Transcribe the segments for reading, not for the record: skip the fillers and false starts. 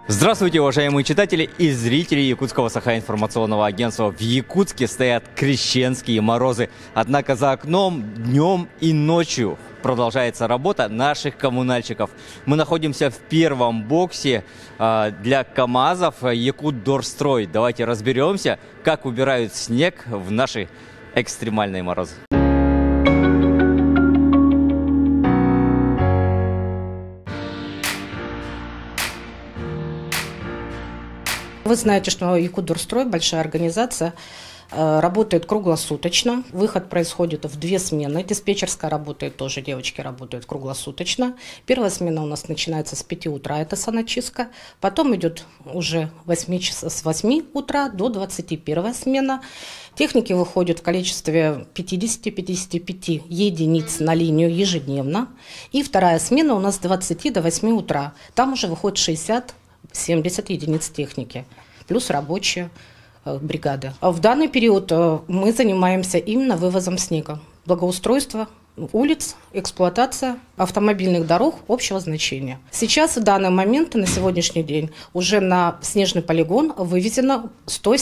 Здравствуйте, уважаемые читатели и зрители Якутского Саха-информационного агентства. В Якутске стоят крещенские морозы. Однако за окном днем и ночью продолжается работа наших коммунальщиков. Мы находимся в первом боксе для КАМАЗов Якутдорстрой. Давайте разберемся, как убирают снег в наши экстремальные морозы. Вы знаете, что Якутдорстрой, большая организация, работает круглосуточно. Выход происходит в 2 смены. Диспетчерская работает тоже, девочки работают круглосуточно. Первая смена у нас начинается с 5 утра, это саночистка. Потом идет уже с 8 утра до 21 смена. Техники выходят в количестве 50-55 единиц на линию ежедневно. И вторая смена у нас с 20 до 8 утра. Там уже выходит 60-70 единиц техники, плюс рабочие бригады. В данный период мы занимаемся именно вывозом снега, благоустройство улиц, эксплуатация автомобильных дорог общего значения. Сейчас, в данный момент, на сегодняшний день, уже на снежный полигон вывезено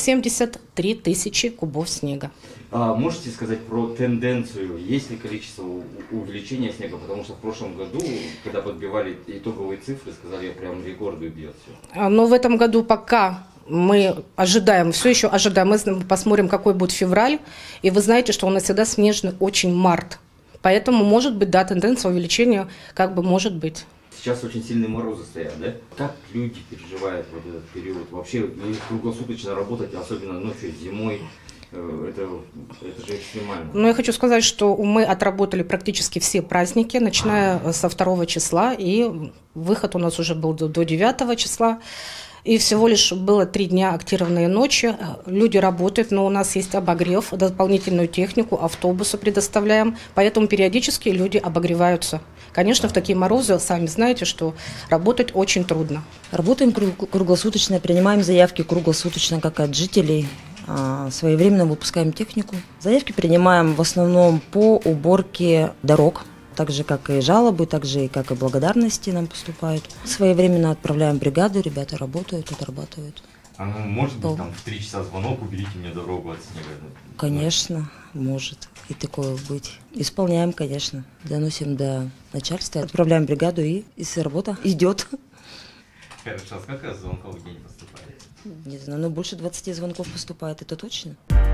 173 тысячи кубов снега. Можете сказать про тенденцию, есть ли количество увеличения снега? Потому что в прошлом году, когда подбивали итоговые цифры, сказали, прям рекорды бьет все. Но в этом году пока мы ожидаем, все еще ожидаем, мы посмотрим, какой будет февраль. И вы знаете, что у нас всегда снежный очень март. Поэтому, может быть, да, тенденция увеличения как бы может быть. Сейчас очень сильные морозы стоят, да? Как люди переживают вот этот период? Вообще, круглосуточно работать, особенно ночью, зимой, это же экстремально. Но я хочу сказать, что мы отработали практически все праздники, начиная со 2 числа, и выход у нас уже был до 9 числа. И всего лишь было 3 дня активные ночи. Люди работают, но у нас есть обогрев, дополнительную технику, автобусы предоставляем. Поэтому периодически люди обогреваются. Конечно, в такие морозы, сами знаете, что работать очень трудно. Работаем круглосуточно, принимаем заявки круглосуточно, как от жителей. Своевременно выпускаем технику. Заявки принимаем в основном по уборке дорог. Так же, как и жалобы, так же, как и благодарности нам поступают. Своевременно отправляем бригаду, ребята работают, отрабатывают. Может быть, там в 3 часа звонок, уберите мне дорогу от снега? Конечно, может и такое быть. Исполняем, конечно, доносим до начальства, отправляем бригаду, и работа идет. Хорошо, а сколько звонков в день поступает? Не знаю, но больше 20 звонков поступает, это точно.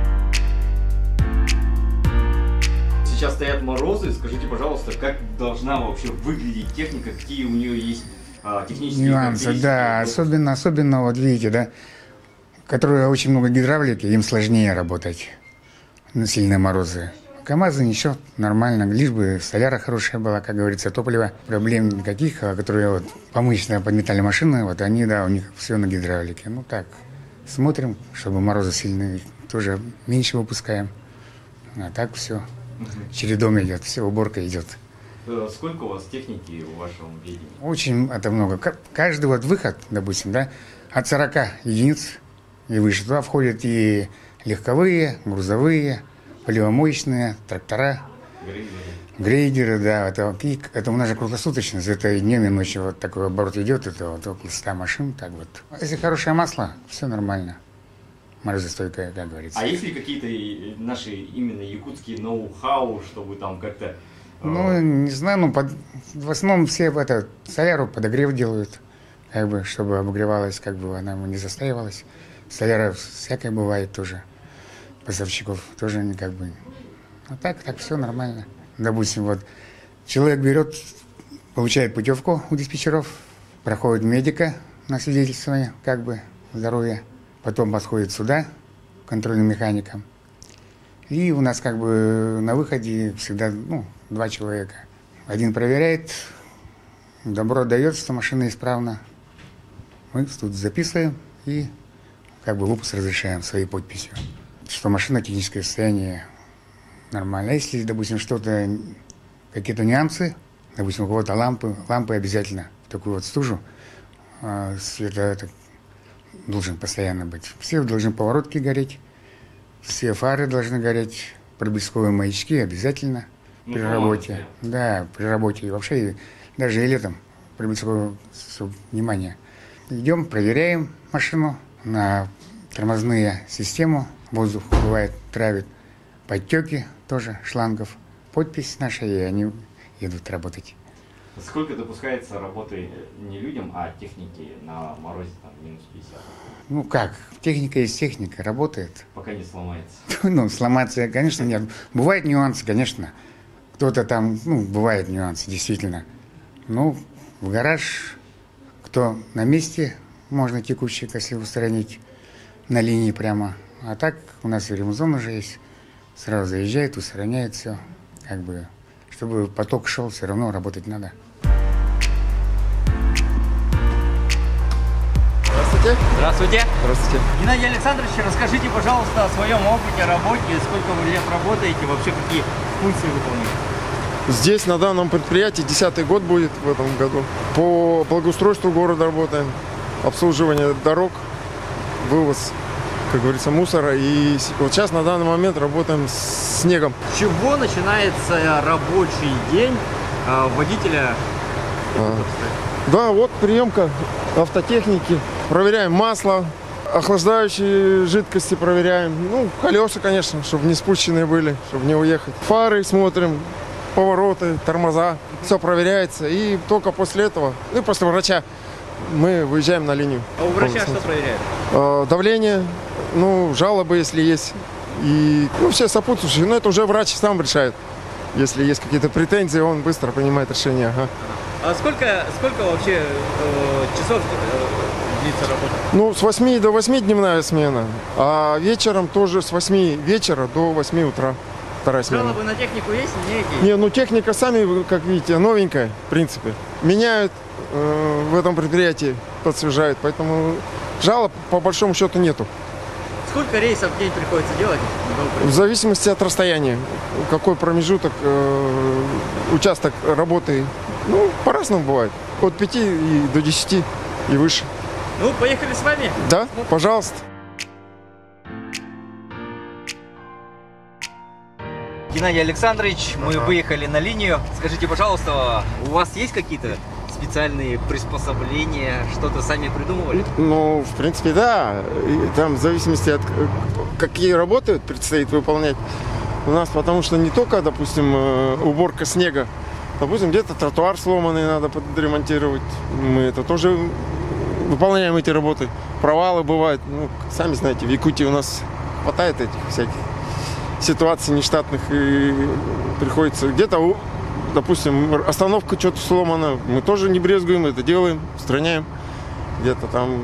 Сейчас стоят морозы. Скажите, пожалуйста, как должна вообще выглядеть техника, какие у нее есть технические нюансы? Да, особенно вот видите, да, которые очень много гидравлики, им сложнее работать на сильные морозы. КАМАЗы ничего, нормально, лишь бы соляра хорошая была, как говорится, топливо, проблем никаких, которые вот помыщенные подметали машины, вот они, да, у них все на гидравлике. Ну так, смотрим, чтобы морозы сильные, тоже меньше выпускаем, а так все. Чередом идет, все, уборка идет. Сколько у вас техники в вашем ведении? Очень это много. Каждый вот выход, допустим, да, от 40 единиц и выше. Туда входят и легковые, грузовые, поливомоечные, трактора, грейдеры, да. Это у нас же круглосуточность, это и днем, и ночью вот такой оборот идет, это вот около 100 машин, так вот. Если хорошее масло, все нормально. Морозостойкая, как говорится. А есть ли какие-то наши именно якутские ноу-хау, чтобы там как-то... Ну, не знаю, в основном все соляру подогрев делают, как бы, чтобы обогревалась, как бы она не застаивалась. Соляра всякое бывает тоже, поставщиков тоже они как бы... Ну так все нормально. Допустим, вот человек берет, получает путевку у диспетчеров, проходит медика на свидетельствование, как бы, здоровья. Потом подходит сюда, контрольным механикам. И у нас как бы на выходе всегда 2 человека. Один проверяет, добро дает, что машина исправна. Мы тут записываем и как бы выпуск разрешаем своей подписью, что машина техническое состояние нормально. А если, допустим, что-то, какие-то нюансы, допустим, у кого-то лампы обязательно в такую вот стужу, света должен постоянно быть. Все должны поворотки гореть, все фары должны гореть, проблесковые маячки обязательно при работе. Да, при работе. И вообще, даже и летом проблесковое внимание. идем, проверяем машину на тормозные систему. Воздух бывает травит, подтеки тоже шлангов. Подпись наша, и они идут работать. Сколько допускается работы не людям, а технике на морозе там минус 50? Ну как, техника есть техника, работает. Пока не сломается. Ну, сломаться, конечно, нет. Бывают нюансы, конечно. Кто-то там, бывают нюансы, действительно. Ну, в гараж, кто на месте, можно текущий, если устранить на линии прямо. А так у нас и ремзон уже есть. Сразу заезжает, устраняет все. Как бы, чтобы поток шел, все равно работать надо. Здравствуйте. Здравствуйте. Здравствуйте. Геннадий Александрович, расскажите, пожалуйста, о своем опыте работы, сколько вы лет работаете, вообще какие функции выполняете? Здесь на данном предприятии 10-й год будет в этом году. По благоустройству города работаем, обслуживание дорог, вывоз, как говорится, мусора. И вот сейчас на данный момент работаем с снегом. С чего начинается рабочий день водителя? Да, вот приемка автотехники. Проверяем масло, охлаждающие жидкости проверяем. Ну, колеса, конечно, чтобы не спущенные были, чтобы не уехать. Фары смотрим, повороты, тормоза. Все проверяется. И только после этого, после врача, мы выезжаем на линию. А у врача что проверяют? Давление, жалобы, если есть. И все сопутствующие. Но это уже врач сам решает. Если есть какие-то претензии, он быстро принимает решение. Ага. А сколько вообще часов длится работа? С 8 до 8 дневная смена, а вечером тоже с 8 вечера до 8 утра вторая смена. Жалобы на технику есть? Некие? Техника, сами, как видите, новенькая, в принципе. Меняют в этом предприятии, подсвежают, поэтому жалоб по большому счету нету. Сколько рейсов в день приходится делать? В зависимости от расстояния, какой промежуток, участок работы. По-разному бывает. От 5 до 10 и выше. Поехали с вами? Да, пожалуйста. Геннадий Александрович, мы выехали на линию. Скажите, пожалуйста, у вас есть какие-то специальные приспособления, что-то сами придумывали? В принципе, да. И там в зависимости от какие работы предстоит выполнять у нас, потому что не только, допустим, уборка снега, допустим, где-то тротуар сломанный, надо подремонтировать. Мы это тоже выполняем, эти работы. Провалы бывают. Сами знаете, в Якутии у нас хватает этих всяких ситуаций нештатных. И приходится где-то, допустим, остановка что-то сломана. Мы тоже не брезгуем, это делаем, устраняем. Где-то там,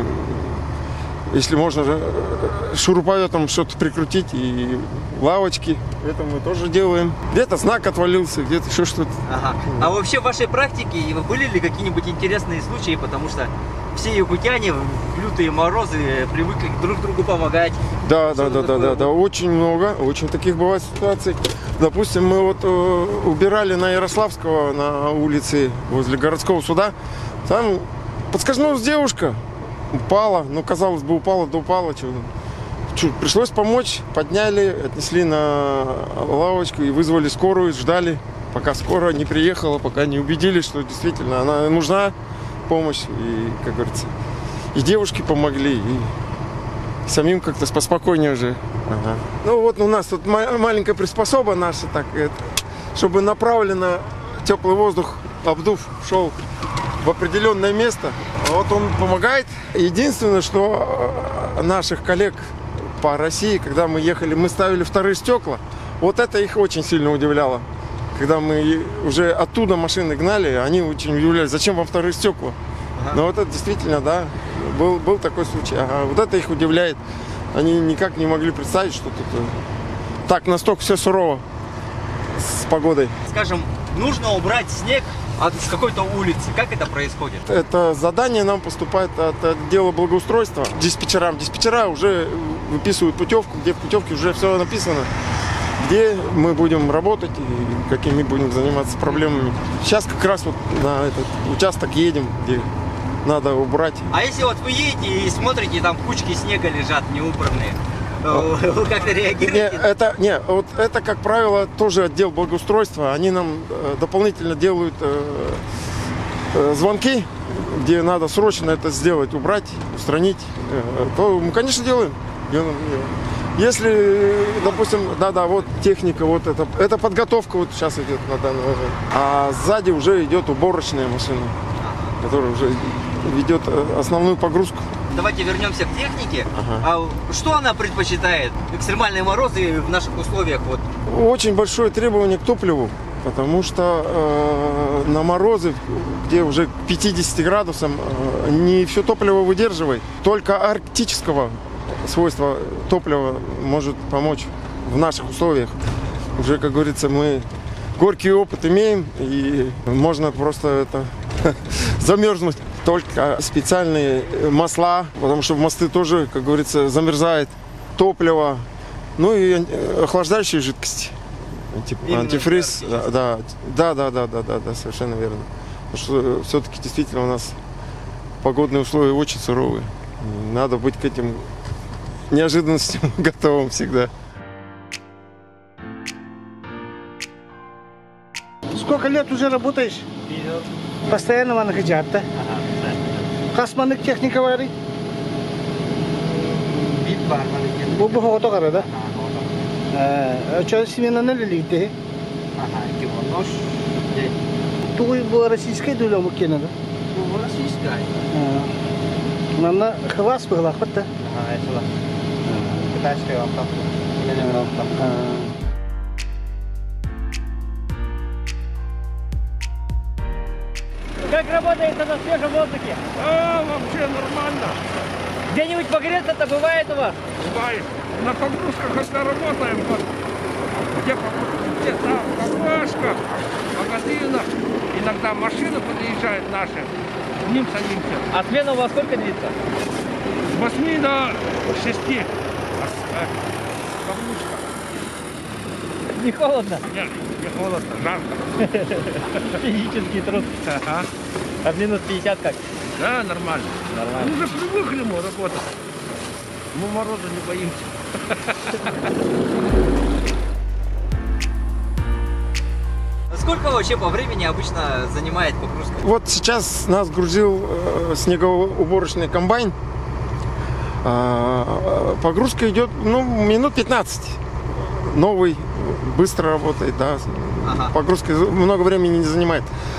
если можно, шуруповертом что-то прикрутить, и лавочки, это мы тоже делаем. Где-то знак отвалился, где-то еще что-то. Ага. А вообще в вашей практике были ли какие-нибудь интересные случаи, потому что все якутяне в лютые морозы привыкли друг другу помогать? Да, очень много, очень таких бывает ситуаций. Допустим, мы убирали на Ярославского, на улице возле городского суда, там подскользнулась девушка. Упала, казалось бы, упала. Пришлось помочь, подняли, отнесли на лавочку и вызвали скорую, ждали, пока скорая не приехала, пока не убедились, что действительно она нужна, помощь. И, как говорится, и девушки помогли, и самим как-то поспокойнее уже. Ага. У нас тут маленькая приспособа наша, чтобы направленно теплый воздух, обдув, шел в определенное место. Он помогает. Единственное, что наших коллег по России, когда мы ехали, мы ставили вторые стекла. Это их очень сильно удивляло. Когда мы уже оттуда машины гнали, они очень удивлялись, зачем вам вторые стекла. Ага. Но это действительно, да, был такой случай. Это их удивляет. Они никак не могли представить, что тут так настолько все сурово с погодой. Скажем, нужно убрать снег с какой-то улицы. Как это происходит? Это задание нам поступает от отдела благоустройства диспетчерам. Диспетчера уже выписывают путевку, где в путевке уже все написано, где мы будем работать и какими будем заниматься проблемами. Сейчас как раз на этот участок едем, где надо убрать. А если вы едете и смотрите, там кучки снега лежат неубранные, вы как-то реагируете? Это, как правило, тоже отдел благоустройства. Они нам дополнительно делают звонки где надо срочно это сделать, убрать, устранить, то мы, конечно, делаем. Если, допустим, вот техника, вот это подготовка вот сейчас идет на данный момент, а сзади уже идет уборочная машина, которая уже ведет основную погрузку. Давайте вернемся к технике. А что она предпочитает? Экстремальные морозы в наших условиях? Вот. Очень большое требование к топливу, потому что на морозы, где уже к 50 градусам, не все топливо выдерживает. Только арктического свойства топлива может помочь в наших условиях. Уже, как говорится, мы горький опыт имеем, и можно просто замерзнуть. Только специальные масла, потому что в мосты тоже, как говорится, замерзает топливо, ну и охлаждающие жидкости. Типа антифриз. Да, совершенно верно. Потому что все-таки действительно у нас погодные условия очень суровые. Надо быть к этим неожиданностям готовым всегда. Сколько лет уже работаешь? Постоянно манагджат, да? Касманик техника вари? Бубу хото кара, да? Что семена налилите? Туй была российская дуля мукена, да? Российская. Нана хвас была, хвата? Это китайская лапта. Как работает на свежем воздухе? Вообще нормально. Где-нибудь погреться-то бывает у вас? Бывает. На погрузках, когда работаем, вот, где там кафешках, магазинах, иногда машины подъезжают наши, с ним садимся. А смена у вас сколько длится? С 8 до 6. Погрузка. Не холодно? Нет, не холодно, жарко. Физический труд. Ага. А минус 50 как? Да, нормально. Нормально. Мы уже привыкли мы работать. Мы мороза не боимся. Сколько вообще по времени обычно занимает погрузка? Вот сейчас нас грузил снегоуборочный комбайн. Погрузка идет, минут 15. Новый, быстро работает, да. Ага. Погрузка много времени не занимает.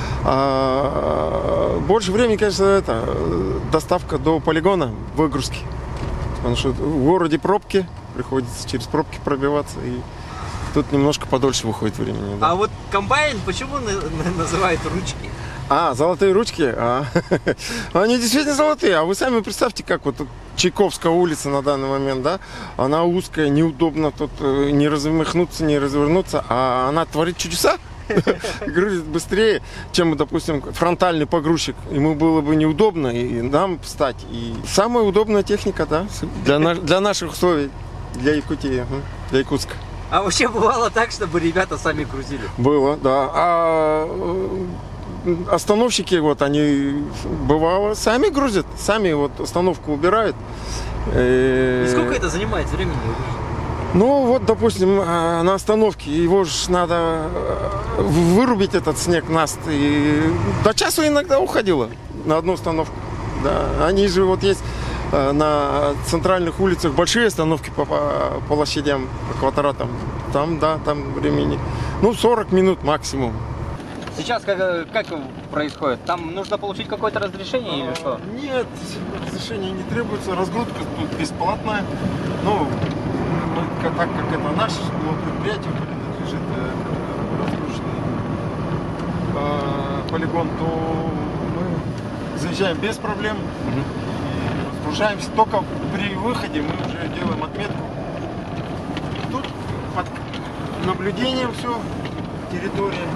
Больше времени, конечно, доставка до полигона, выгрузки. Потому что в городе пробки, приходится через пробки пробиваться, и тут немножко подольше выходит времени. Да. А вот комбайн почему называют ручки? Золотые ручки? Они действительно золотые. А вы сами представьте, как вот тут Чайковская улица на данный момент, да? Она узкая, неудобно тут не размахнуться, не развернуться, а она творит чудеса. Грузит быстрее, чем, допустим, фронтальный погрузчик. Ему было бы неудобно и нам встать. И самая удобная техника, да, для наших условий, для Якутии, для Якутска. А вообще бывало так, чтобы ребята сами грузили? Было, да. А остановщики, вот они, бывало, сами грузят, сами вот остановку убирают. И сколько это занимает времени? Ну, вот, допустим, на остановке его же надо вырубить, этот снег, наст. И до часу иногда уходило на одну остановку. Да. Они же вот есть на центральных улицах большие остановки по площадям, по квадратам. Там, да, там времени, 40 минут максимум. Сейчас как происходит? Там нужно получить какое-то разрешение или что? Нет, разрешения не требуется. Разгрузка тут бесплатная. Так как это наше предприятие принадлежит разгрузочный полигон, то мы заезжаем без проблем. И разгружаемся. Только при выходе мы уже делаем отметку. Тут под наблюдением все, территория.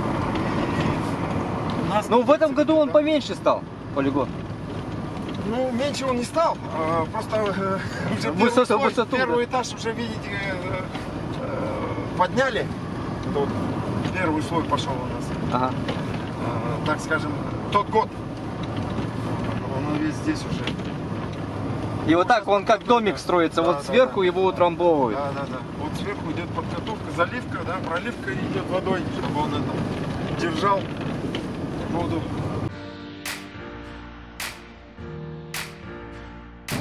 В этом году он поменьше стал, полигон. Меньше он не стал, просто уже первый этаж уже, видите, подняли. Это вот первый слой пошел у нас. Ага. Так скажем, тот год. Он весь здесь уже. И вот так он как домик строится, вот сверху его утрамбовывают. Да. Вот сверху идет подготовка, заливка, да, проливка идет водой, чтобы он держал воду.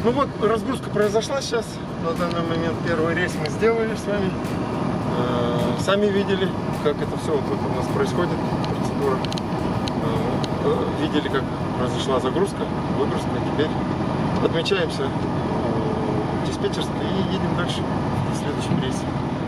Ну вот, разгрузка произошла сейчас. На данный момент первый рейс мы сделали с вами. Сами видели, как это все вот у нас происходит, процедура. Видели, как произошла загрузка, выгрузка. Теперь отмечаемся в диспетчерской и едем дальше в следующем рейсе.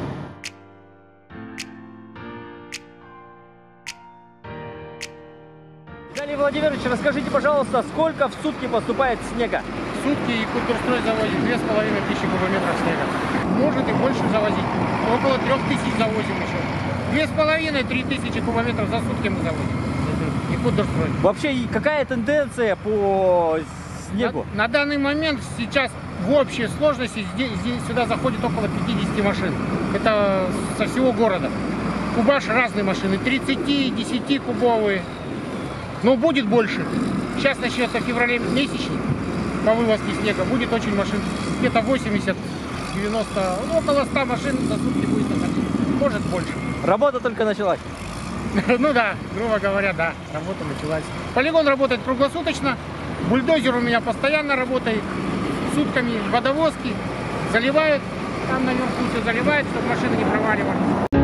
Виталий Владимирович, расскажите, пожалуйста, сколько в сутки поступает снега? В сутки Якутдорстрой завозит 2500 кубометров снега. Может и больше завозить. Около 3000 завозим еще. 2500-3000 кубометров за сутки мы завозим. Якутдорстрой. Вообще, какая тенденция по снегу? На данный момент сейчас в общей сложности здесь сюда заходит около 50 машин. Это со всего города. Кубаш разные машины, 30, 10-кубовые. Но будет больше. Сейчас начнется в феврале месячник по вывозке снега. Будет очень машин. Где-то 80, 90, около 100 машин за сутки будет находиться. Может больше. Работа только началась. Ну да, грубо говоря, да, работа началась. Полигон работает круглосуточно. Бульдозер у меня постоянно работает. Сутками водовозки заливают. Там наверху все заливает, чтобы машины не проваливались.